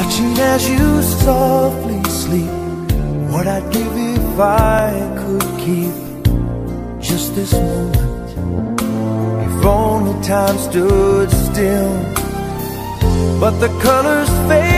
watching as you softly sleep. What I'd give if I could keep just this moment. If only time stood still, but the colors fade